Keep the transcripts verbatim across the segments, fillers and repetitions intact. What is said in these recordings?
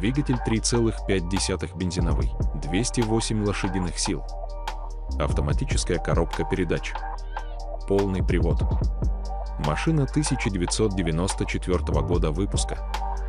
Двигатель три целых пять десятых бензиновый, двести восемь лошадиных сил. Автоматическая коробка передач. Полный привод. Машина тысяча девятьсот девяносто четвёртого года выпуска.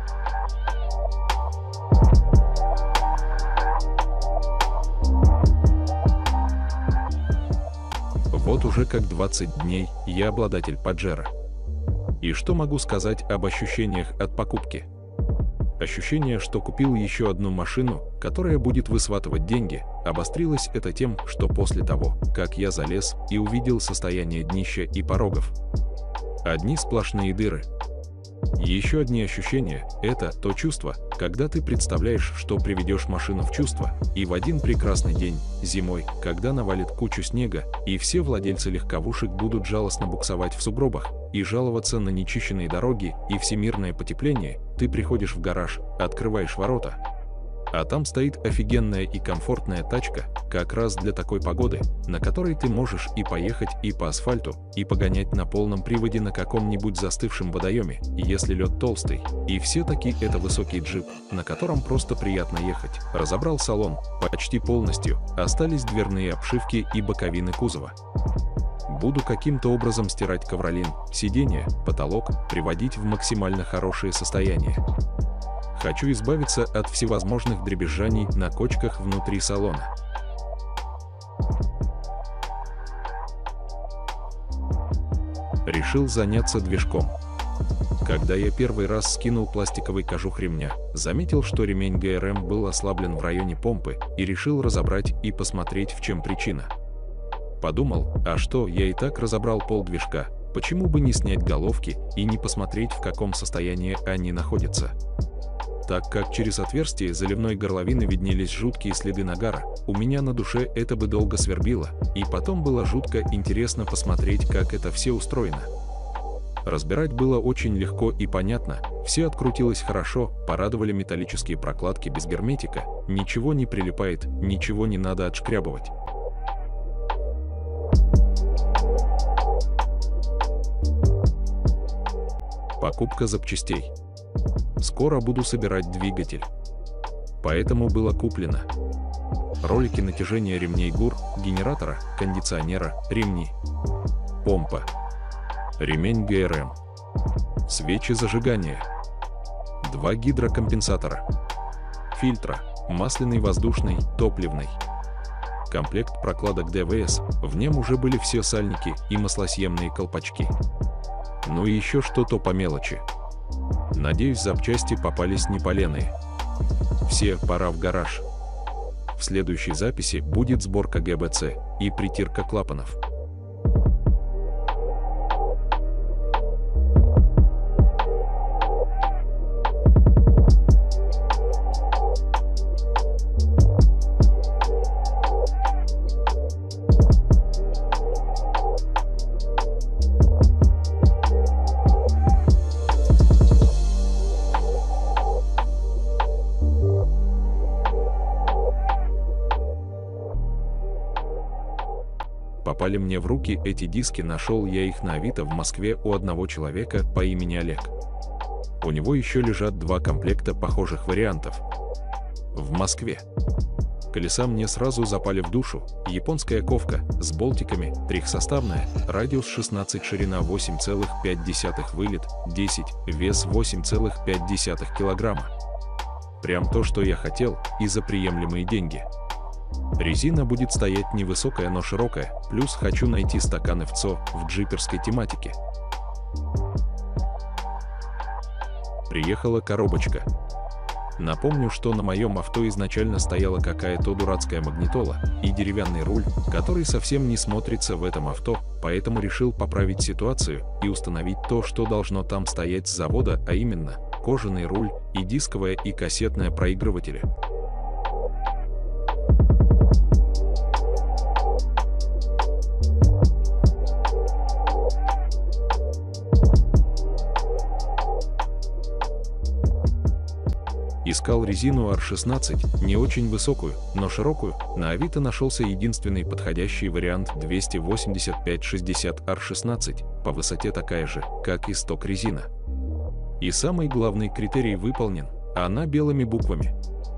Вот уже как двадцать дней я обладатель Паджеро. И что могу сказать об ощущениях от покупки? Ощущение, что купил еще одну машину, которая будет высватывать деньги, обострилось это тем, что после того, как я залез и увидел состояние днища и порогов. Одни сплошные дыры. Еще одни ощущения – это то чувство, когда ты представляешь, что приведешь машину в чувство, и в один прекрасный день, зимой, когда навалит кучу снега, и все владельцы легковушек будут жалостно буксовать в сугробах и жаловаться на нечищенные дороги и всемирное потепление, ты приходишь в гараж, открываешь ворота, а там стоит офигенная и комфортная тачка, как раз для такой погоды, на которой ты можешь и поехать и по асфальту, и погонять на полном приводе на каком-нибудь застывшем водоеме, если лед толстый. И все-таки это высокий джип, на котором просто приятно ехать. Разобрал салон почти полностью, остались дверные обшивки и боковины кузова. Буду каким-то образом стирать ковролин, сиденья, потолок, приводить в максимально хорошее состояние. Хочу избавиться от всевозможных дребезжаний на кочках внутри салона. Решил заняться движком. Когда я первый раз скинул пластиковый кожух ремня, заметил, что ремень ГРМ был ослаблен в районе помпы, и решил разобрать и посмотреть, в чем причина. Подумал, а что, я и так разобрал полдвижка, почему бы не снять головки и не посмотреть, в каком состоянии они находятся. Так как через отверстие заливной горловины виднелись жуткие следы нагара, у меня на душе это бы долго свербило, и потом было жутко интересно посмотреть, как это все устроено. Разбирать было очень легко и понятно, все открутилось хорошо, порадовали металлические прокладки без герметика, ничего не прилипает, ничего не надо отшкрябывать. Покупка запчастей. Скоро буду собирать двигатель. Поэтому было куплено ролики натяжения ремней ГУР, генератора, кондиционера, ремни, помпа, ремень ГРМ, свечи зажигания, два гидрокомпенсатора, фильтра, масляный, воздушный, топливный, комплект прокладок ДВС, в нем уже были все сальники и маслосъемные колпачки. Ну и еще что-то по мелочи. Надеюсь, запчасти попались не поленые. Все, пора в гараж. В следующей записи будет сборка ГБЦ и притирка клапанов. Попали мне в руки эти диски, нашел я их на Авито в Москве у одного человека по имени Олег. У него еще лежат два комплекта похожих вариантов. В Москве. Колеса мне сразу запали в душу. Японская ковка с болтиками, трехсоставная, радиус шестнадцать, ширина восемь целых пять десятых, вылет десять, вес восемь целых пять десятых килограмма. Прям то, что я хотел, и за приемлемые деньги. Резина будет стоять невысокая, но широкая, плюс хочу найти стаканы в ЦО в джиперской тематике. Приехала коробочка. Напомню, что на моем авто изначально стояла какая-то дурацкая магнитола и деревянный руль, который совсем не смотрится в этом авто, поэтому решил поправить ситуацию и установить то, что должно там стоять с завода, а именно кожаный руль и дисковая и кассетная проигрыватели. Искал резину ар шестнадцать, не очень высокую, но широкую. На Авито нашелся единственный подходящий вариант двести восемьдесят пять шестьдесят ар шестнадцать, по высоте такая же, как и сток резина. И самый главный критерий выполнен, она белыми буквами.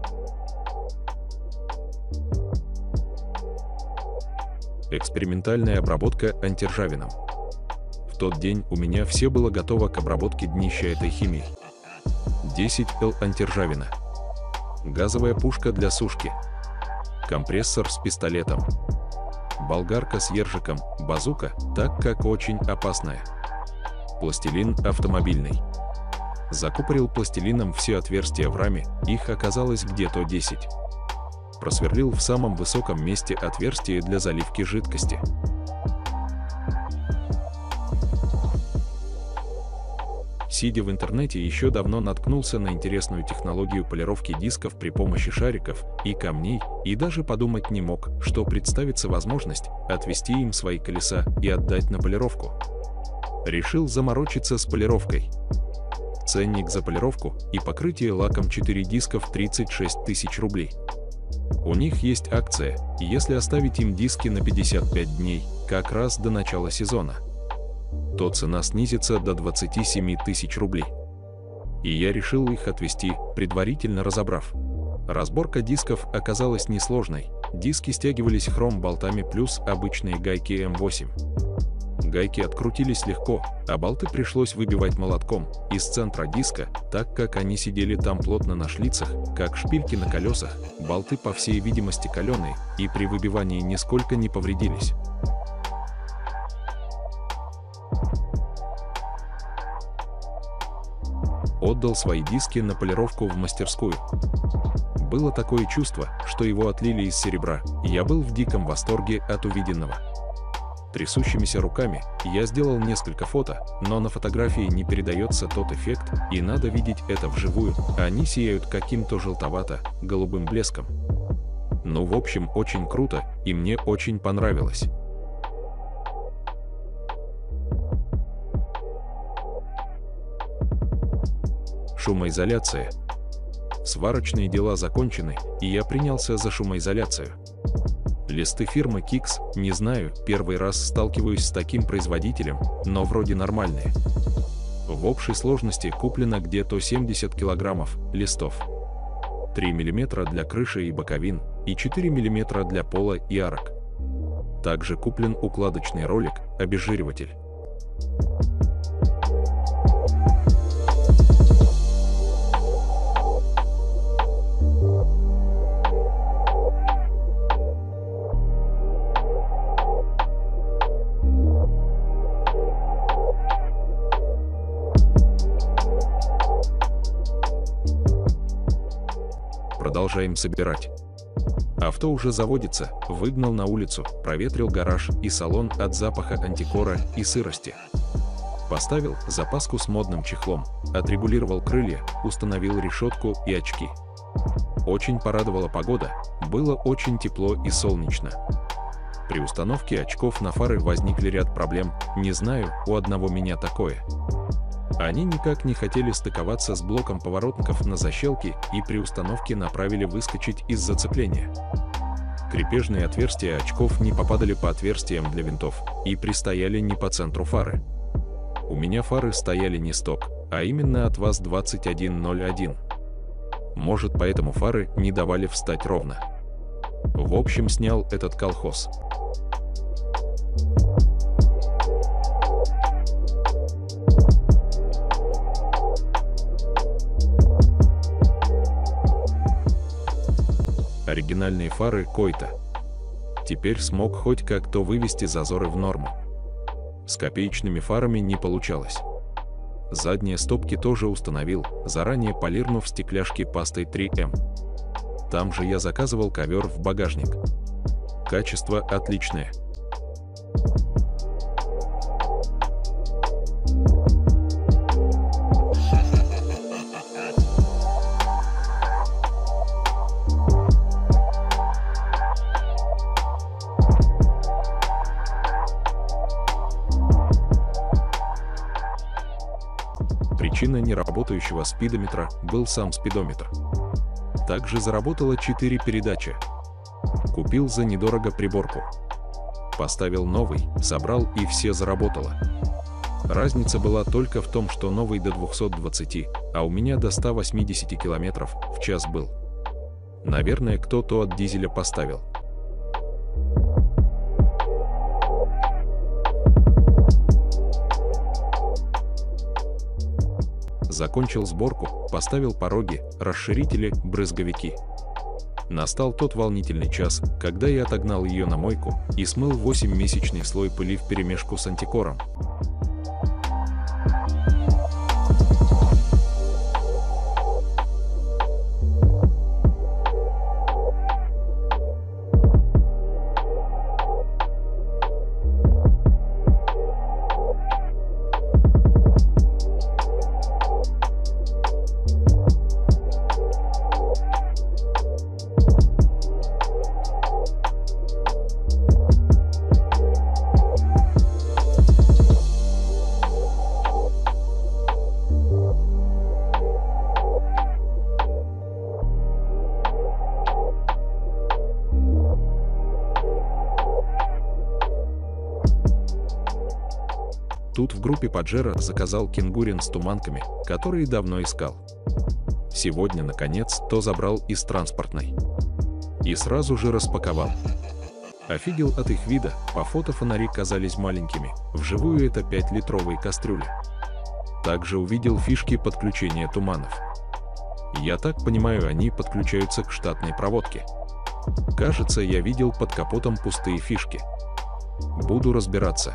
Экспериментальная обработка антиржавином. В тот день у меня все было готово к обработке днища этой химии. десять эл антиржавина. Газовая пушка для сушки. Компрессор с пистолетом. Болгарка с ержиком, базука, так как очень опасная. Пластилин автомобильный. Закупорил пластилином все отверстия в раме, их оказалось где-то десять. Просверлил в самом высоком месте отверстие для заливки жидкости. Сидя в интернете, еще давно наткнулся на интересную технологию полировки дисков при помощи шариков и камней, и даже подумать не мог, что представится возможность отвезти им свои колеса и отдать на полировку. Решил заморочиться с полировкой. Ценник за полировку и покрытие лаком четыре дисков тридцать шесть тысяч рублей. У них есть акция, если оставить им диски на пятьдесят пять дней, как раз до начала сезона, то цена снизится до двадцати семи тысяч рублей. И я решил их отвезти, предварительно разобрав. Разборка дисков оказалась несложной, диски стягивались хром-болтами плюс обычные гайки эм восемь. Гайки открутились легко, а болты пришлось выбивать молотком из центра диска, так как они сидели там плотно на шлицах, как шпильки на колесах, болты по всей видимости каленые, и при выбивании нисколько не повредились. Отдал свои диски на полировку в мастерскую. Было такое чувство, что его отлили из серебра, и я был в диком восторге от увиденного. Трясущимися руками я сделал несколько фото, но на фотографии не передается тот эффект, и надо видеть это вживую, они сияют каким-то желтовато-голубым блеском. Ну, в общем, очень круто, и мне очень понравилось. Шумоизоляция. Сварочные дела закончены, и я принялся за шумоизоляцию. Листы фирмы Kix, не знаю, первый раз сталкиваюсь с таким производителем, но вроде нормальные. В общей сложности куплено где-то семьдесят килограммов листов. три миллиметра для крыши и боковин, и четыре миллиметра для пола и арок. Также куплен укладочный ролик, обезжириватель. Продолжаем собирать. Авто уже заводится, выгнал на улицу, проветрил гараж и салон от запаха антикора и сырости. Поставил запаску с модным чехлом, отрегулировал крылья, установил решетку и очки. Очень порадовала погода, было очень тепло и солнечно. При установке очков на фары возникли ряд проблем, не знаю, у одного меня такое. Они никак не хотели стыковаться с блоком поворотников на защелке и при установке направили выскочить из зацепления. Крепежные отверстия очков не попадали по отверстиям для винтов и пристояли не по центру фары. У меня фары стояли не сток, а именно от ВАЗ двадцать один ноль один. Может, поэтому фары не давали встать ровно. В общем, снял этот колхоз. Оригинальные фары Койта. Теперь смог хоть как-то вывести зазоры в норму. С копеечными фарами не получалось. Задние стопки тоже установил, заранее полирнув стекляшки пастой три эм. Там же я заказывал ковер в багажник. Качество отличное. Причиной неработающего спидометра был сам спидометр. Также заработало четыре передачи. Купил за недорого приборку. Поставил новый, собрал и все заработало. Разница была только в том, что новый до двухсот двадцати, а у меня до ста восьмидесяти километров в час был. Наверное, кто-то от дизеля поставил. Закончил сборку, поставил пороги, расширители, брызговики. Настал тот волнительный час, когда я отогнал ее на мойку и смыл восьмимесячный слой пыли вперемешку с антикором. Тут в группе Паджеро заказал кенгурин с туманками, которые давно искал. Сегодня, наконец, то забрал из транспортной. И сразу же распаковал. Офигел от их вида, по фото фонари казались маленькими, вживую это пятилитровые кастрюли. Также увидел фишки подключения туманов. Я так понимаю, они подключаются к штатной проводке. Кажется, я видел под капотом пустые фишки. Буду разбираться.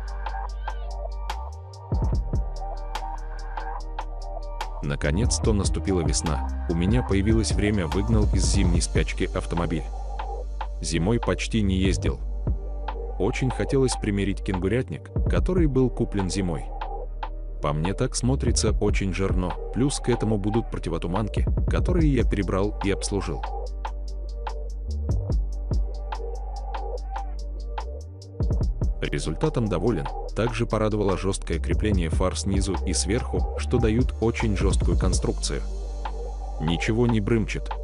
Наконец-то наступила весна, у меня появилось время, выгнал из зимней спячки автомобиль. Зимой почти не ездил. Очень хотелось примерить кенгурятник, который был куплен зимой. По мне так смотрится очень жирно, плюс к этому будут противотуманки, которые я перебрал и обслужил. Результатом доволен. Также порадовало жесткое крепление фар снизу и сверху, что дают очень жесткую конструкцию. Ничего не брымчит,